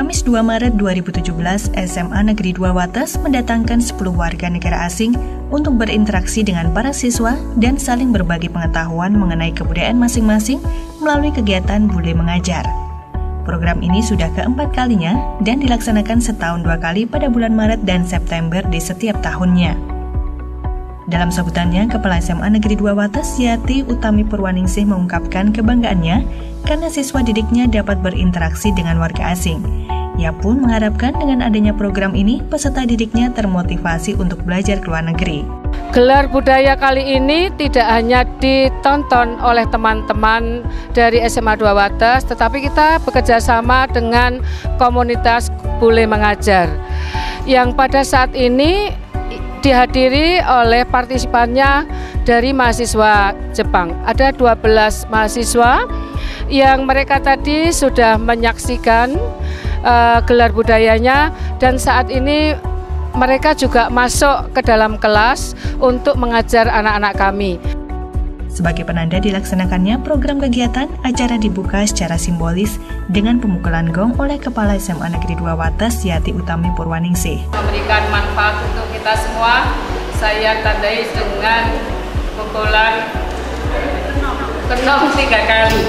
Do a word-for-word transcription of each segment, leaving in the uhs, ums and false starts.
Kamis dua Maret dua ribu tujuh belas, S M A Negeri dua Wates mendatangkan sepuluh warga negara asing untuk berinteraksi dengan para siswa dan saling berbagi pengetahuan mengenai kebudayaan masing-masing melalui kegiatan Bule Mengajar. Program ini sudah keempat kalinya dan dilaksanakan setahun dua kali pada bulan Maret dan September di setiap tahunnya. Dalam sambutannya, Kepala S M A Negeri dua Wates, Yati Utami Purwaningsih mengungkapkan kebanggaannya karena siswa didiknya dapat berinteraksi dengan warga asing. Ia pun mengharapkan dengan adanya program ini, peserta didiknya termotivasi untuk belajar ke luar negeri. Gelar budaya kali ini tidak hanya ditonton oleh teman-teman dari S M A dua Wates, tetapi kita bekerja sama dengan komunitas Bule Mengajar yang pada saat ini dihadiri oleh partisipannya dari mahasiswa Jepang. Ada dua belas mahasiswa yang mereka tadi sudah menyaksikan uh, gelar budayanya dan saat ini mereka juga masuk ke dalam kelas untuk mengajar anak-anak kami. Sebagai penanda dilaksanakannya program kegiatan, acara dibuka secara simbolis dengan pemukulan gong oleh Kepala S M A Negeri dua Wates, Yati Utami Purwaningsih. Memberikan manfaat untuk kita semua, saya tandai dengan pukulan kenong tiga kali.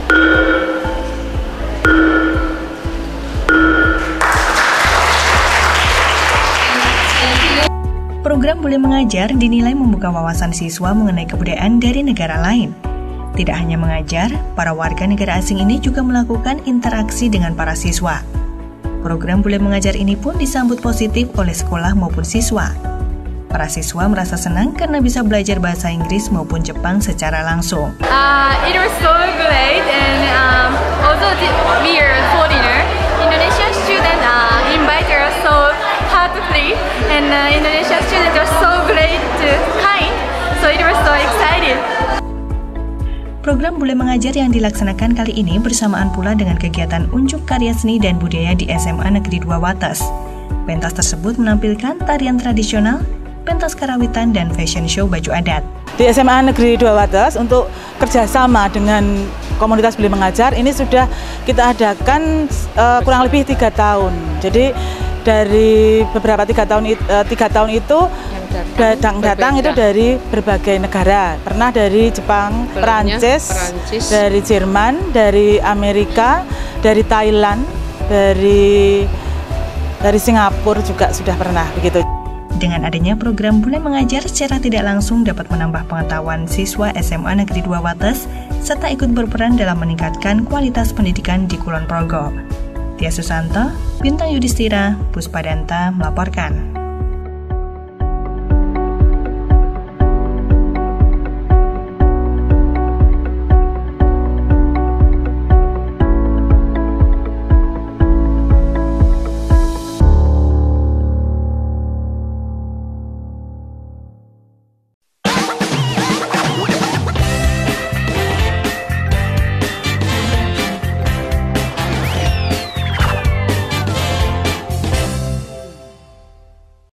Program Bule Mengajar dinilai membuka wawasan siswa mengenai kebudayaan dari negara lain. Tidak hanya mengajar, para warga negara asing ini juga melakukan interaksi dengan para siswa. Program Bule Mengajar ini pun disambut positif oleh sekolah maupun siswa. Para siswa merasa senang karena bisa belajar bahasa Inggris maupun Jepang secara langsung. Uh, it was so great and um, although we are foreigner, Indonesian students uh, invited us so heartily and uh, Indonesian students are so great, uh, kind, so it was so excited. Program Bule Mengajar yang dilaksanakan kali ini bersamaan pula dengan kegiatan unjuk karya seni dan budaya di S M A Negeri dua Wates. Pentas tersebut menampilkan tarian tradisional, pentas karawitan, dan fashion show baju adat. Di S M A Negeri dua Wates untuk kerjasama dengan komunitas Bule Mengajar ini sudah kita adakan uh, kurang lebih tiga tahun. Jadi dari beberapa tiga tahun uh, tiga tahun itu datang datang itu dari berbagai negara. Pernah dari Jepang, Perancis, Perancis, dari Jerman, dari Amerika, dari Thailand, dari dari Singapura juga sudah pernah begitu. Dengan adanya program Bule Mengajar secara tidak langsung dapat menambah pengetahuan siswa S M A Negeri dua Wates serta ikut berperan dalam meningkatkan kualitas pendidikan di Kulon Progo. Tia Susanto, Bintang Yudhistira, Puspadanta melaporkan.